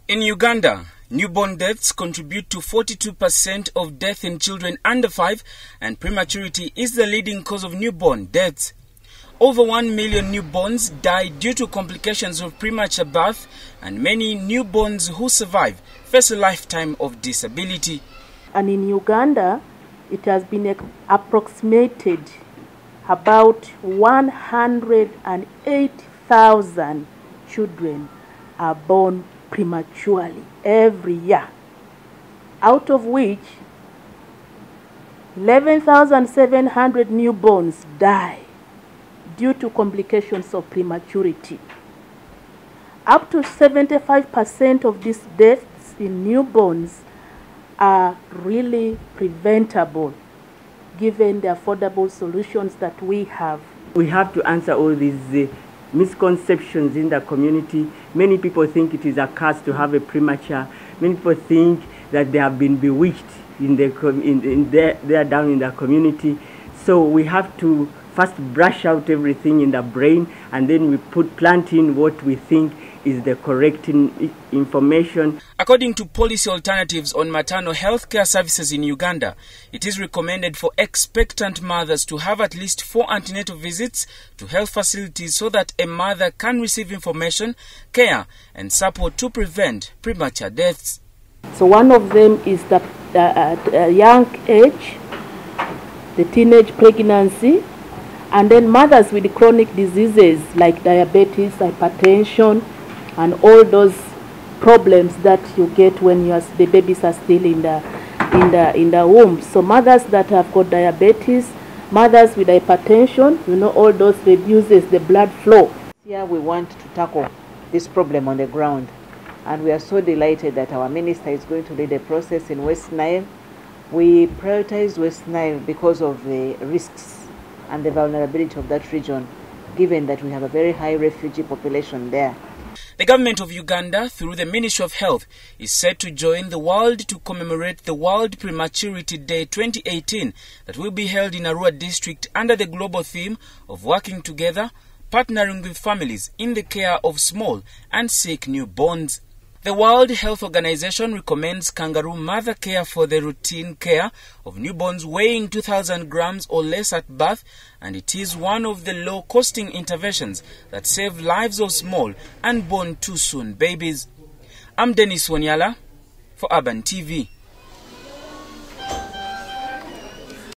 In Uganda, newborn deaths contribute to 42% of death in children under 5, and prematurity is the leading cause of newborn deaths. Over 1 million newborns die due to complications of premature birth, and many newborns who survive face a lifetime of disability. And in Uganda, it has been approximated about 108,000 children are born prematurely every year, out of which 11,700 newborns die due to complications of prematurity. Up to 75% of these deaths in newborns are really preventable given the affordable solutions that we have. We have to answer all these misconceptions in the community. Many people think it is a curse to have a premature. Many people think that they have been bewitched there down in the community. So we have to first brush out everything in the brain, and then we plant in what we think is the correct information. According to policy alternatives on maternal health care services in Uganda, it is recommended for expectant mothers to have at least 4 antenatal visits to health facilities so that a mother can receive information, care and support to prevent premature deaths. So one of them is the young age, the teenage pregnancy, and then mothers with chronic diseases like diabetes, hypertension, and all those problems that you get when the babies are still in the womb. So mothers that have got diabetes, mothers with hypertension, all those reduces the blood flow. Here we want to tackle this problem on the ground, and we are so delighted that our minister is going to lead a process in West Nile. We prioritize West Nile because of the risks and the vulnerability of that region, given that we have a very high refugee population there. The government of Uganda, through the Ministry of Health, is set to join the world to commemorate the World Prematurity Day 2018 that will be held in Arua district under the global theme of working together, partnering with families in the care of small and sick newborns. The World Health Organization recommends kangaroo mother care for the routine care of newborns weighing 2,000 grams or less at birth, and it is one of the low-costing interventions that save lives of small and born too soon babies. I'm Dennis Wanyala for Urban TV.